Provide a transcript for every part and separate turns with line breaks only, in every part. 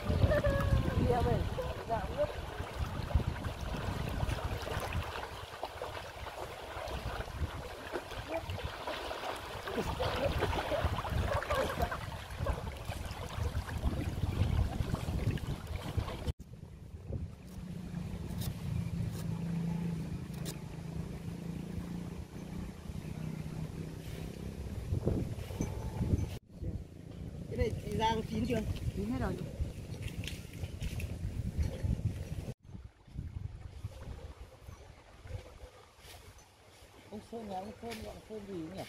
Rang chín chưa? Chín hết rồi. Ông Sơn nhà ông Sơn gọi là Sơn gì nhỉ?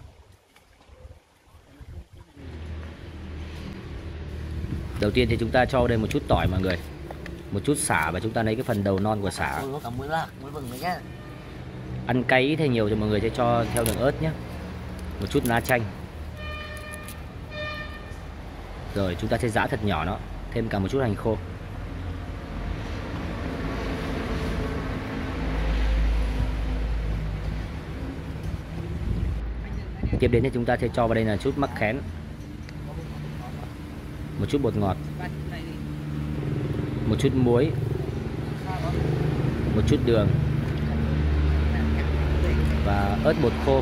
Đầu tiên thì chúng ta cho đây một chút tỏi mọi người, một chút sả và chúng ta lấy cái phần đầu non của sả.
Có cả muối lạc, muối vừng nữa nhá.
Ăn cay thì nhiều thì mọi người sẽ cho theo đường ớt nhé. Một chút lá chanh. Rồi chúng ta sẽ giã thật nhỏ nó, thêm cả một chút hành khô. Tiếp đến thì chúng ta sẽ cho vào đây là chút mắc khén, một chút bột ngọt, một chút muối, một chút đường và ớt bột khô,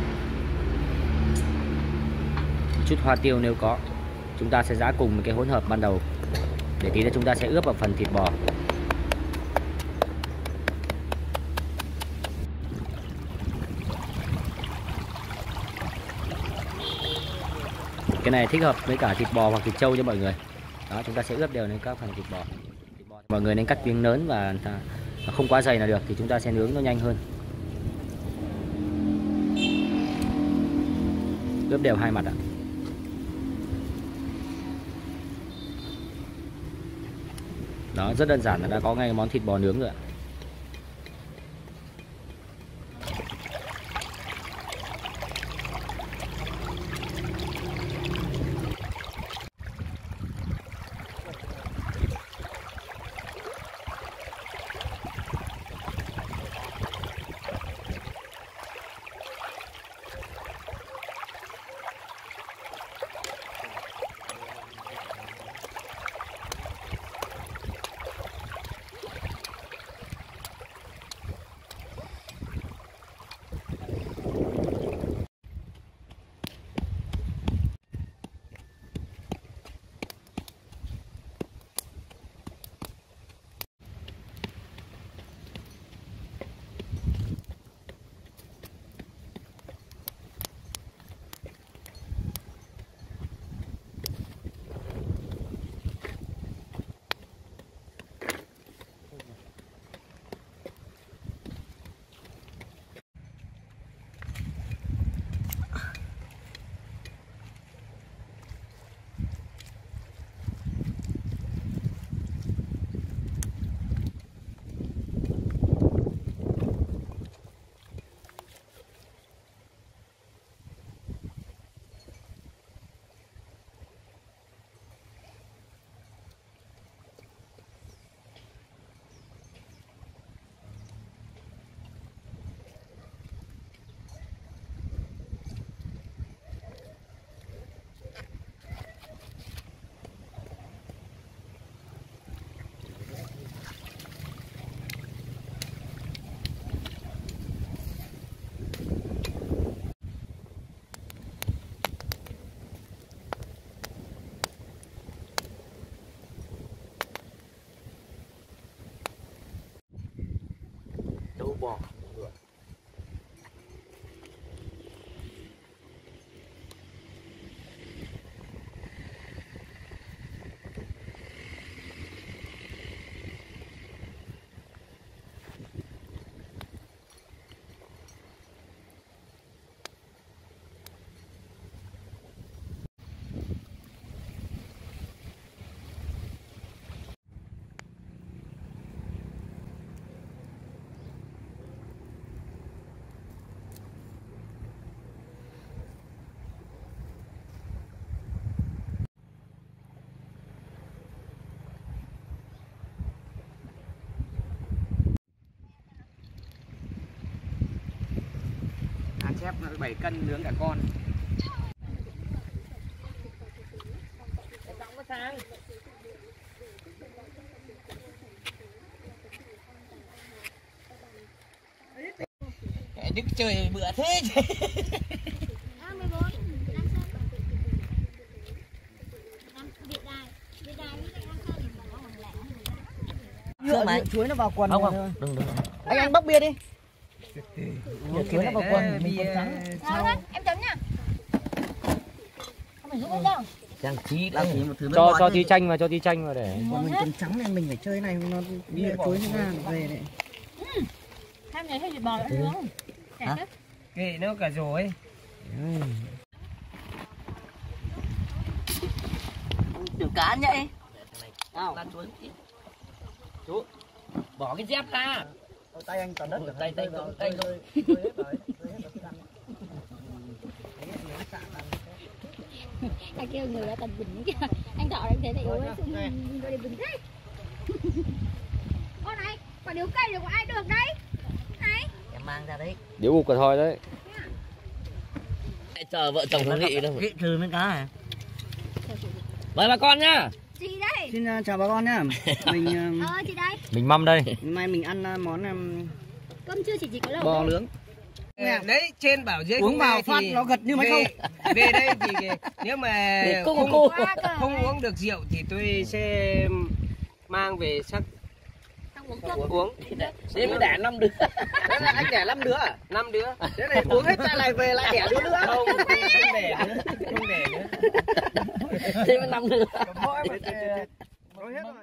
một chút hoa tiêu nếu có. Chúng ta sẽ giã cùng cái hỗn hợp ban đầu để tí nữa chúng ta sẽ ướp vào phần thịt bò. Cái này thích hợp với cả thịt bò hoặc thịt trâu cho mọi người. Đó, chúng ta sẽ ướp đều lên các phần thịt bò. Mọi người nên cắt miếng lớn và không quá dày là được, thì chúng ta sẽ nướng nó nhanh hơn. Ướp đều hai mặt ạ. Đó, rất đơn giản là đã có ngay món thịt bò nướng rồi ạ. Bò. Chép 7 cân nướng cả con.
trời bữa thế chứ.
14 Lam Sơn. Việt Đài với Lam Sơn thì bỏ bằng lẻ.
Nhựa chuối nó vào quần.
Không không, đừng.
Anh bóc bia đi. Chuối nó vào quần mình còn trắng.
Thôi em chấm nha. Không phải giúp em đâu.
Trang trí là chỉ một thứ
Cho tí chanh vào, để.
Còn mình còn trắng nên mình phải chơi này nó bia chuối nó ra về đấy.
Tham này hay thịt bò nữa đúng không?
Hả? Kệ nó cả rồi.
Tiểu cá nhảy.
Nào.
Chú bỏ cái dép ra.
Tay anh toàn đất.
Tay không.
Anh kêu người đã tầm bình kìa. Anh thọ anh thế này yếu ấy, xong rồi để bình thế. Ô này, quả điếu cây của ai được đấy? Này.
Em mang ra đấy.
Điếu ục cả thôi đấy.
Chờ vợ chồng Hương Nghị đâu.
Kệ trừ mấy cá à?
Mời bà con nhá.
Chị đây.
Xin chào bà con nhá. Mình
Chị đây.
Mình mâm đây.
hôm nay mình ăn món
Cơm chưa chỉ có lẩu.
bò nướng.
Đấy trên bảo dưới
Uống vào phát nó gật như mấy không.
Về đây thì nếu mà không uống được rượu thì tôi sẽ mang về sắc uống.
Thế mới đẻ 5 đứa.
Thế là anh đẻ 5 đứa à?
5 đứa.
Thế này uống hết ra lại về lại đẻ đứa nữa.
Không đẻ nữa. Không đẻ nữa.
Thế mới 5 đứa.
Mỗi một nói hết rồi.